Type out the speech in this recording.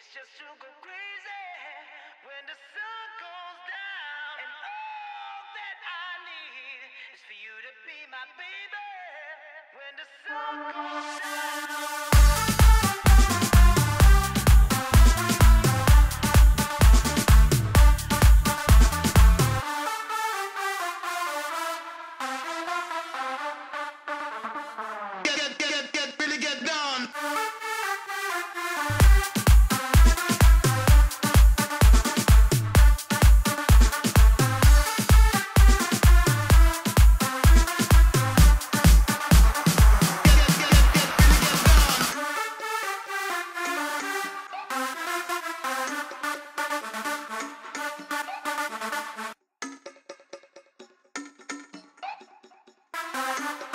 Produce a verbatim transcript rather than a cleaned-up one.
just to go crazy when the sun goes down. And all that I need is for you to be my baby when the sun goes down. Thank you.